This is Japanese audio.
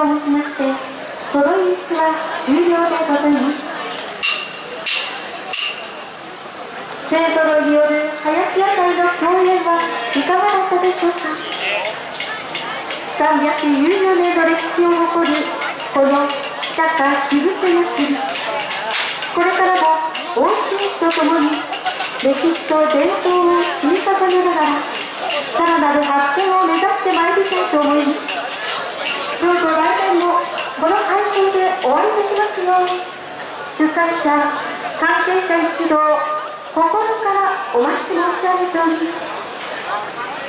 をもちましてその演出は終了でございます。勢ぞろいによる林野菜の共演はいかがだったでしょうか。340年の歴史を誇るこの北か木伏祭り、これからも大きいとともに歴史と伝統を積み重ねながらさらなる発展を目指してまいりたいと思います。どうぞ来年もこの会場でお会いできますように、主催者関係者一同心からお待ち申し上げております。